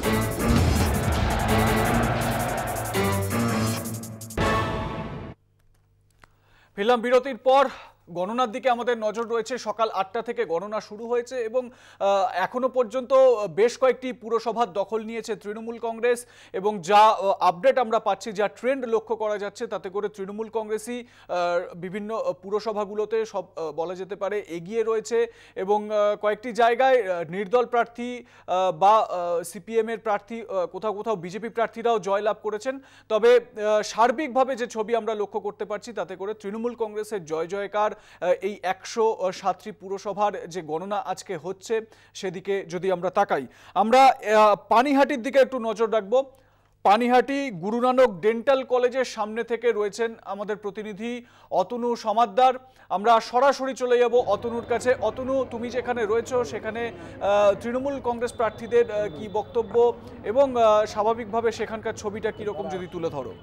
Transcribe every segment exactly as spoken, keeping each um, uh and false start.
ফিরলাম বিরতির পর। গণনার দিকে আমাদের নজর রয়েছে। সকাল আটটা থেকে গণনা শুরু হয়েছে এবং এখনো পর্যন্ত বেশ কয়েকটি পুরসভার দখল নিয়েছে তৃণমূল কংগ্রেস, এবং যা আপডেট আমরা পাচ্ছি, যা ট্রেন্ড লক্ষ্য করা যাচ্ছে, তাতে করে তৃণমূল কংগ্রেসই বিভিন্ন পুরসভাগুলোতে সব বলা যেতে পারে এগিয়ে রয়েছে, এবং কয়েকটি জায়গায় নির্দল প্রার্থী বা সিপিএম এর প্রার্থী, কোথাও কোথাও বিজেপি প্রার্থীরাও জয়লাভ করেছেন। তবে সার্বিকভাবে যে ছবি আমরা লক্ষ্য করতে পারছি, তাতে করে তৃণমূল কংগ্রেসের জয় জয়কার। এই একশো সাতটি পুরসভার যে গণনা আজকে হচ্ছে সেদিকে যদি আমরা তাকাই, আমরা পানিহাটির দিকে একটু নজর রাখবো। পানিহাটি গুরু নানক ডেন্টাল কলেজের সামনে থেকে রয়েছেন আমাদের প্রতিনিধি অতনু সমাদ্দার। আমরা সরাসরি চলে যাব অতনুর কাছে। অতনু, তুমি যেখানে রয়েছো সেখানে তৃণমূল কংগ্রেস প্রার্থীদের কি বক্তব্য, এবং স্বাভাবিকভাবে সেখানকার ছবিটা কিরকম যদি তুলে ধরো।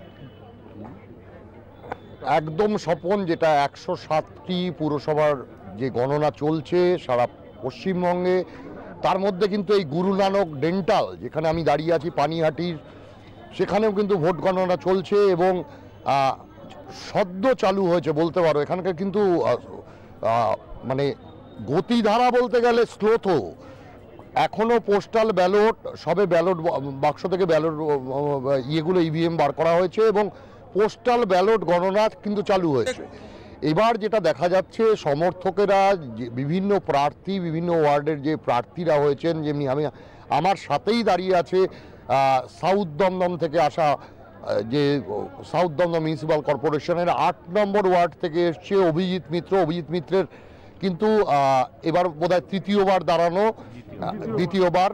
একদম স্বপন, যেটা একশো সাতটি পুরসভার যে গণনা চলছে সারা পশ্চিমবঙ্গে, তার মধ্যে কিন্তু এই গুরু নানক ডেন্টাল, যেখানে আমি দাঁড়িয়ে আছি পানিহাটির, সেখানেও কিন্তু ভোট গণনা চলছে এবং সদ্য চালু হয়েছে বলতে পারো। এখানকার কিন্তু মানে গতিধারা বলতে গেলে স্লোথ। এখনও পোস্টাল ব্যালট, সবে ব্যালট বাক্স থেকে ব্যালট ইয়েগুলো ইভিএম বার করা হয়েছে এবং পোস্টাল ব্যালট গণনা কিন্তু চালু হয়েছে। এবার যেটা দেখা যাচ্ছে, সমর্থকেরা বিভিন্ন প্রার্থী, বিভিন্ন ওয়ার্ডের যে প্রার্থীরা হয়েছেন, যেমনি আমি আমার সাথেই দাঁড়িয়ে আছে সাউথ দমদম থেকে আসা, যে সাউথ দমদম মিউনিসিপ্যাল কর্পোরেশনের আট নম্বর ওয়ার্ড থেকে এসছে অভিজিৎ মিত্র। অভিজিৎ মিত্রের কিন্তু এবার বোধহয় তৃতীয়বার দাঁড়ানো, দ্বিতীয়বার।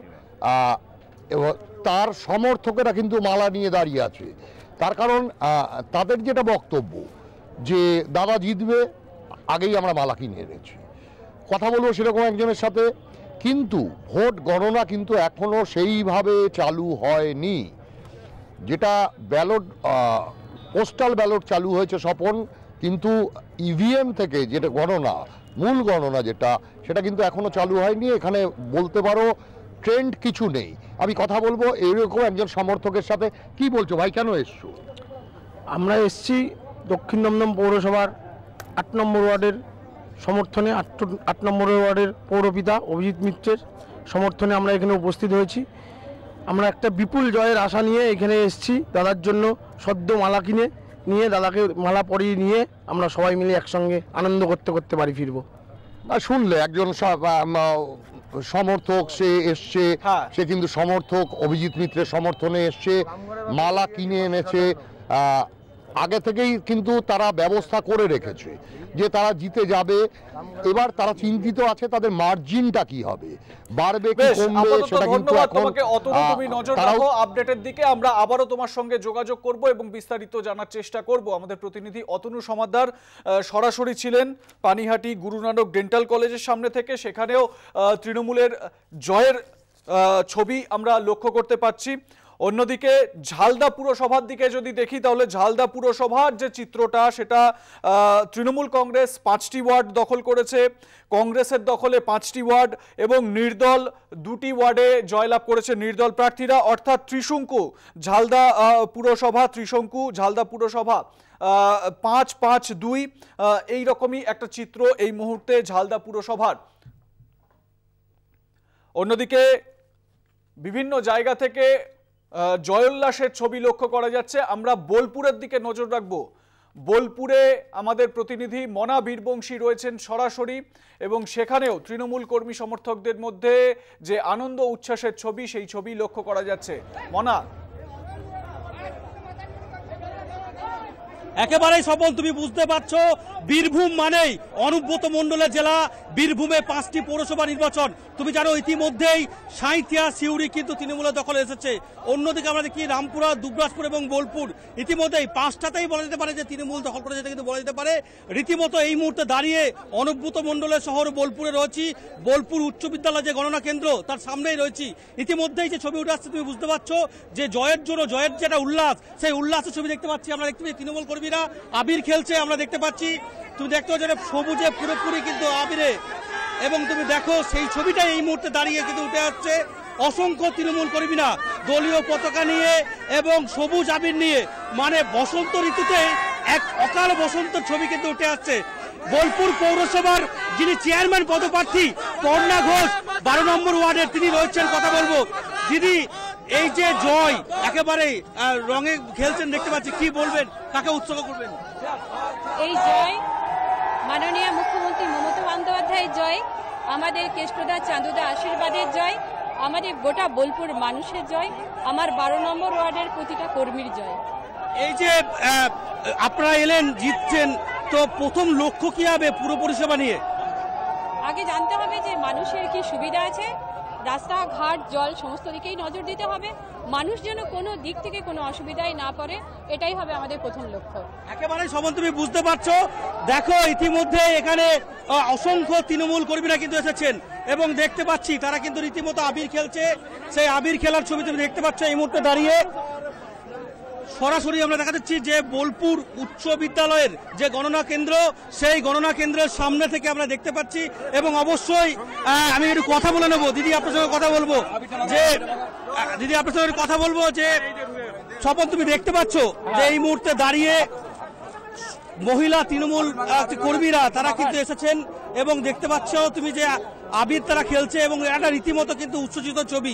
তার সমর্থকেরা কিন্তু মালা নিয়ে দাঁড়িয়ে আছে। তার কারণ তাদের যেটা বক্তব্য যে দাদা জিতবে, আগেই আমরা মালা কিনে এনেছি। কথা বলবো সেরকম একজনের সাথে, কিন্তু ভোট গণনা কিন্তু এখনও সেইভাবে চালু হয়নি। যেটা ব্যালট, পোস্টাল ব্যালট চালু হয়েছে স্বপন, কিন্তু ইভিএম থেকে যেটা গণনা, মূল গণনা যেটা, সেটা কিন্তু এখনও চালু হয়নি। এখানে বলতে পারো ট্রেন্ড কিছু নেই। আমি কথা বলবো এরকম একজন সমর্থকের সাথে। কি বলছো ভাই, কেন এসছো? আমরা এসছি দক্ষিণ দমদম পৌরসভার আট নম্বর ওয়ার্ডের সমর্থনে, আট আট নম্বর ওয়ার্ডের পৌরপিতা অভিজিৎ মিত্রের সমর্থনে আমরা এখানে উপস্থিত হয়েছি। আমরা একটা বিপুল জয়ের আশা নিয়ে এখানে এসছি। দাদার জন্য সদ্য মালা কিনে নিয়ে, দাদাকে মালা পরিয়ে নিয়ে আমরা সবাই মিলে একসঙ্গে আনন্দ করতে করতে বাড়ি ফিরবো। শুনলে একজন সমর্থক, সে এসছে, সে কিন্তু সমর্থক অভিজিৎ মিত্রের সমর্থনে এসছে, মালা কিনে এনেছে। আগে থেকেই কিন্তু তারা ব্যবস্থা করে রেখেছে যে তারা জিতে যাবে। এবার তারা চিন্তিত আছে তাদের মার্জিনটা কি হবে, বাড়বে কি কমবে, সেটা কিন্তু এখন তুমি নজর রাখো আপডেটের দিকে। আমরা আবারও তোমার সঙ্গে যোগাযোগ করব এবং বিস্তারিত জানার চেষ্টা করব। আমাদের প্রতিনিধি অতনু সমাদ্দার সরাসরি ছিলেন পানিহাটি গুরু নানক ডেন্টাল কলেজের সামনে থেকে। সেখানেও তৃণমূলের জয়ের ছবি আমরা লক্ষ্য করতে পাচ্ছি। অন্যদিকে ঝালদা পুরসভার দিকে যদি দেখি, তাহলে ঝালদা পুরসভার যে চিত্রটা, সেটা তৃণমূল কংগ্রেস পাঁচটি ওয়ার্ড দখল করেছে, কংগ্রেসের দখলে পাঁচটি ওয়ার্ড, এবং নির্দল দুটি ওয়ার্ডে জয়লাভ করেছে নির্দল প্রার্থীরা, অর্থাৎ ত্রিশঙ্কু ঝালদা পুরসভা, ত্রিশঙ্কু ঝালদা পুরসভা পাঁচ পাঁচ দুই, এইরকমই একটা চিত্র এই মুহূর্তে ঝালদা পুরসভার। অন্যদিকে বিভিন্ন জায়গা থেকে জয়োল্লাসের ছবি লক্ষ্য করা যাচ্ছে। আমরা বোলপুরের দিকে নজর রাখবো। বোলপুরে আমাদের প্রতিনিধি মনা বীরবংশী রয়েছেন সরাসরি, এবং সেখানেও তৃণমূল কর্মী সমর্থকদের মধ্যে যে আনন্দ উচ্ছ্বাসের ছবি, সেই ছবি লক্ষ্য করা যাচ্ছে। মনা, একেবারেই সফল। তুমি বুঝতে পারছো, বীরভূম মানেই অনুব্রত মণ্ডলের জেলা। বীরভূমে পাঁচটি পৌরসভা নির্বাচন, তুমি জানো ইতিমধ্যেই সাঁইথিয়া, সিউড়ি কিন্তু তৃণমূলের দখলে এসেছে। অন্যদিকে আমরা দেখি রামপুরা, দুবরাজপুর এবং বোলপুর ইতিমধ্যেই পাঁচটাতেই বলা যেতে পারে যে তৃণমূল দখল করে যেতে কিন্তু বলা যেতে পারে। রীতিমতো এই মুহূর্তে দাঁড়িয়ে অনুব্রত মণ্ডলের শহর বোলপুরে রয়েছি। বোলপুর উচ্চ বিদ্যালয় যে গণনা কেন্দ্র, তার সামনেই রয়েছি। ইতিমধ্যেই যে ছবি উঠে আসছে, তুমি বুঝতে পারছো যে জয়ের জন্য, জয়ের যেটা উল্লাস, সেই উল্লাসের ছবি দেখতে পাচ্ছি। আমরা দেখতে পাচ্ছি তৃণমূল কর্মীরা আবির খেলছে, আমরা দেখতে পাচ্ছি। তুমি দেখতে পাচ্ছ সবুজে পুরোপুরি কিন্তু আবিরে, এবং তুমি দেখো সেই ছবিটাই এই মুহূর্তে দাঁড়িয়ে কিন্তু উঠে আসছে। অসংখ্য তৃণমূল কর্মীরা দলীয় পতাকা নিয়ে এবং সবুজ আবির নিয়ে, মানে বসন্ত ঋতুতে এক অকাল বসন্তের ছবি কিন্তু উঠে আসছে। বোলপুর পৌরসভার যিনি চেয়ারম্যান পদপ্রার্থী পর্ণা ঘোষ বারো নম্বর ওয়ার্ডের, তিনি রয়েছেন, কথা বলবো। দিদি, এই যে জয় একেবারে রঙে খেলছেন দেখতে পাচ্ছি, কি বলবেন, কাকে উৎসর্গ করবেন? এই জয় মাননীয় মুখ্যমন্ত্রী মমতা বন্দ্যোপাধ্যায়ের জয়, আমাদের কেষ্টদা চাঁদুদা আশীর্বাদের জয়, আমাদের গোটা বোলপুর মানুষের জয়, আমার বারো নম্বর ওয়ার্ডের প্রতিটা কর্মীর জয়। এই যে আপনারা এলেন, জিতছেন, তো প্রথম লক্ষ্য কি হবে পুরো পরিষেবা নিয়ে? আগে জানতে হবে যে মানুষের কি সুবিধা আছে, রাস্তাঘাট জল সমস্ত দিকেই নজর দিতে হবে, মানুষ যেন কোনো দিক থেকে কোনো অসুবিধায় না পড়ে, এটাই হবে আমাদের প্রথম লক্ষ্য। একেবারে সমান, তুমি বুঝতে পারছো। দেখো ইতিমধ্যে এখানে অসংখ্য তৃণমূল কর্মীরা কিন্তু এসেছেন এবং দেখতে পাচ্ছি তারা কিন্তু রীতিমতো আবির খেলছে। সেই আবির খেলার ছবি তুমি দেখতে পাচ্ছ এই মুহূর্তে দাঁড়িয়ে। সরাসরি আমরা দেখা যাচ্ছি যে বোলপুর উচ্চ বিদ্যালয়ের যে গণনা কেন্দ্র, সেই গণনা কেন্দ্রের সামনে থেকে আমরা দেখতে পাচ্ছি। এবং অবশ্যই আমি একটু কথা বলে নেবো, দিদি আপনার সঙ্গে কথা বলবো যে দিদি আপনার সঙ্গে কথা বলবো যে স্বপন, তুমি দেখতে পাচ্ছ যে এই মুহূর্তে দাঁড়িয়ে মহিলা তৃণমূল কর্মীরা তারা কিন্তু এসেছেন এবং দেখতে পাচ্ছ তুমি যে আবির তারা খেলছে এবং একটা রীতিমতো কিন্তু উচ্ছ্বসিত ছবি।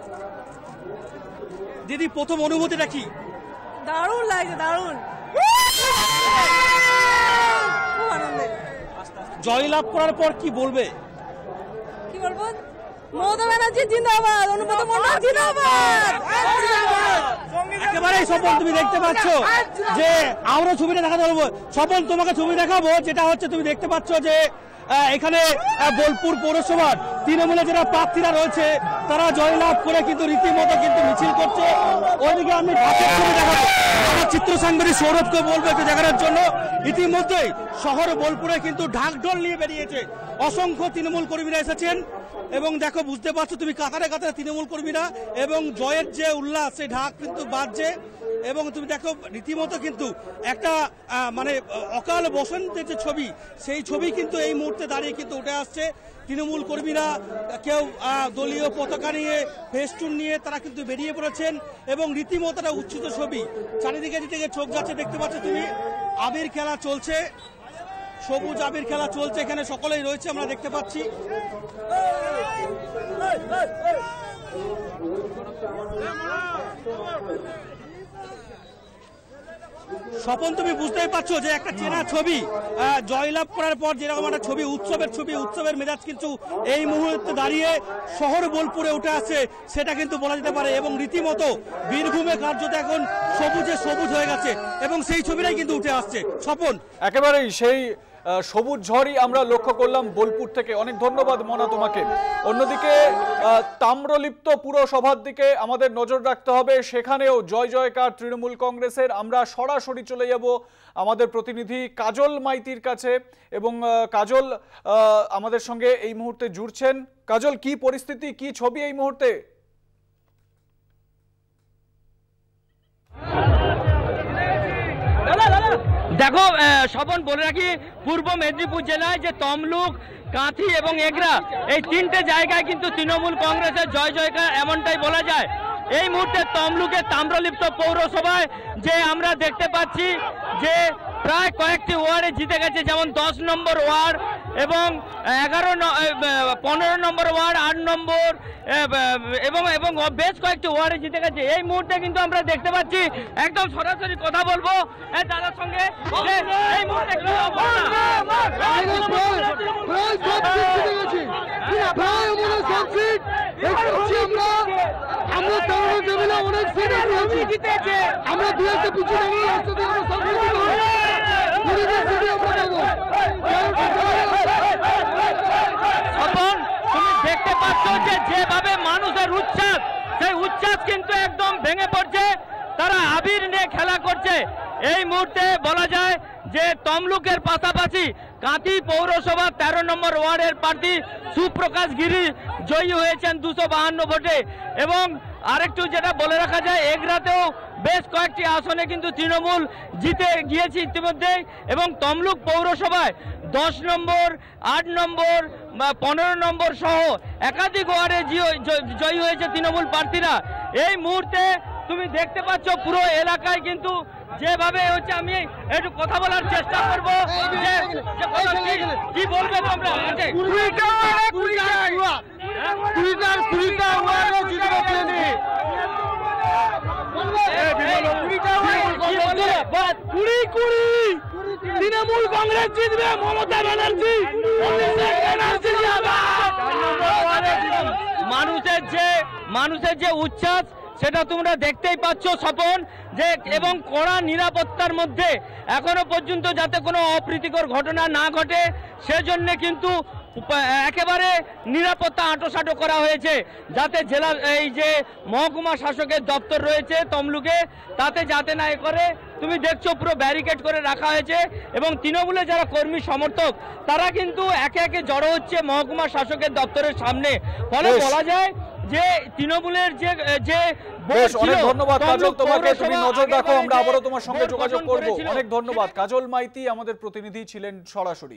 দিদি, প্রথম অনুভূতিটা কি? দারুণ লাগছে, দারুণ, খুব আনন্দের। জয়লাভ করার পর কি বলবে? কি বলবো, মমতা ব্যানার্জি জিন্দাবাদ, অনুব্রত মণ্ডল জিন্দাবাদ। একেবারেই স্বপন, তুমি দেখতে পাচ্ছ যে আমরা ছবিটা দেখাতে বলবো। স্বপন, তোমাকে ছবি দেখাবো, যেটা হচ্ছে তুমি দেখতে পাচ্ছ যে এখানে বোলপুর পৌরসভার তৃণমূলের যারা প্রার্থীরা রয়েছে তারা জয়লাভ করে কিন্তু রীতিমতো কিন্তু মিছিল করছে। ওইদিকে আমি ছবি দেখাবো, আমার চিত্র সাংবাদিক সৌরভকে বলবো একটু দেখানোর জন্য। ইতিমধ্যেই শহর বোলপুরে কিন্তু ঢাকঢোল নিয়ে বেরিয়েছে, অসংখ্য তৃণমূল কর্মীরা এসেছেন এবং দেখো বুঝতে পারছো তুমি কাতারে কাতারে তৃণমূল কর্মীরা এবং জয়ের যে উল্লাস, সেই ঢাক কিন্তু বাজছে এবং তুমি দেখো রীতিমতো কিন্তু একটা মানে অকাল বসন্তের যে ছবি, সেই ছবি কিন্তু এই মুহূর্তে দাঁড়িয়ে কিন্তু উঠে আসছে। তৃণমূল কর্মীরা কেউ দলীয় পতাকা নিয়ে, ফেস্টুন নিয়ে তারা কিন্তু বেরিয়ে পড়েছেন এবং রীতিমতো একটা উচ্ছিত ছবি। চারিদিকে যেদিকে চোখ যাচ্ছে দেখতে পাচ্ছ তুমি, আবির খেলা চলছে, সবুজ আবির খেলা চলছে, এখানে সকলেই রয়েছে আমরা দেখতে পাচ্ছি। স্বপন, তুমি বুঝতেই পারছো যে একটা চেনা ছবি জয়লাভ করার পর যেরকম একটা ছবি, উৎসবের ছবি, উৎসবের মেজাজ কিন্তু এই মুহূর্তে দাঁড়িয়ে শহর বোলপুরে উঠে আসছে, সেটা কিন্তু বলা যেতে পারে। এবং রীতিমতো বীরভূমে কার্যত এখন সবুজে সবুজ হয়ে গেছে এবং সেই ছবিটাই কিন্তু উঠে আসছে। স্বপন, একেবারেই সেই সবুজ ঝড়ই আমরা লক্ষ্য করলাম বোলপুর থেকে। অনেক ধন্যবাদ মনা তোমাকে। অন্যদিকে তাম্রলিপ্ত পুরসভার দিকে আমাদের নজর রাখতে হবে, সেখানেও জয় জয়কার তৃণমূল কংগ্রেসের। আমরা সরাসরি চলে যাব আমাদের প্রতিনিধি কাজল মাইতির কাছে এবং কাজল আমাদের সঙ্গে এই মুহূর্তে জুড়ছেন। কাজল, কি পরিস্থিতি, কি ছবি এই মুহূর্তে? দেখো স্বপন, বলে রাখি পূর্ব মেদিনীপুর জেলায় যে তমলুক, কাঁথি এবং এগরা, এই তিনটে জায়গায় কিন্তু তৃণমূল কংগ্রেসের জয় জয়কার এমনটাই বলা যায়। এই মুহূর্তে তমলুকের তাম্রলিপ্ত পৌরসভায় যে আমরা দেখতে পাচ্ছি যে প্রায় কয়েকটি ওয়ার্ডে জিতে গেছে, যেমন দশ নম্বর ওয়ার্ড এবং এগারো পনেরো নম্বর ওয়ার্ড, আট নম্বর এবং এবং বেশ কয়েকটি ওয়ার্ডে জিতে গেছে। এই মুহূর্তে কিন্তু আমরা দেখতে পাচ্ছি, একদম সরাসরি কথা বলবো দাদার সঙ্গে। এই মুহূর্তে আমরা দু একটা পিছিয়ে তুমি দেখতে পাচ্ছ যে যেভাবে মানুষের উচ্ছ্বাস, সেই উচ্ছ্বাস কিন্তু একদম ভেঙে পড়ছে, তারা আবির নিয়ে খেলা করছে। এই মুহূর্তে বলা যায় যে তমলুকের পাশাপাশি কাঁথি পৌরসভা তেরো নম্বর ওয়ার্ডের প্রার্থী সুপ্রকাশ গিরি জয়ী হয়েছেন দুশো বাহান্ন ভোটে। এবং আরেকটু যেটা বলে রাখা যায়, এগরাতেও বেশ কয়েকটি আসনে কিন্তু তৃণমূল জিতে গিয়েছে ইতিমধ্যেই। এবং তমলুক পৌরসভায় দশ নম্বর, আট নম্বর, পনেরো নম্বর সহ একাধিক ওয়ার্ডে জয়ী হয়েছে তৃণমূল প্রার্থীরা। এই মুহূর্তে তুমি দেখতে পাচ্ছ পুরো এলাকায় কিন্তু যেভাবে হচ্ছে, আমি একটু কথা বলার চেষ্টা করব, কি বলবে তোমরা? তৃণমূল কংগ্রেস জিতবে, মমতা ব্যানার্জি। মানুষের যে মানুষের যে উচ্ছ্বাস সেটা তোমরা দেখতেই পাচ্ছ স্বপন, যে এবং কড়া নিরাপত্তার মধ্যে এখনো পর্যন্ত যাতে কোনো অপ্রীতিকর ঘটনা না ঘটে সেজন্য কিন্তু একেবারে নিরাপত্তা আঁটোসাঁটো করা হয়েছে, যাতে জেলা এই যে মহকুমা শাসকের দপ্তর রয়েছে তমলুকে তাতে যাতে না এ করে। তুমি দেখছো পুরো ব্যারিকেড করে রাখা হয়েছে এবং তৃণমূলের যারা কর্মী সমর্থক তারা কিন্তু একে একে জড়ো হচ্ছে মহকুমা শাসকের দপ্তরের সামনে। ফলে বলা যায় যে তৃণমূলের যে যে অনেক ধন্যবাদ কাজল তোমাকে, তুমি নজর রাখো, আমরা আবারও তোমার সঙ্গে যোগাযোগ করব। অনেক ধন্যবাদ। কাজল মাইতি আমাদের প্রতিনিধি ছিলেন সরাসরি।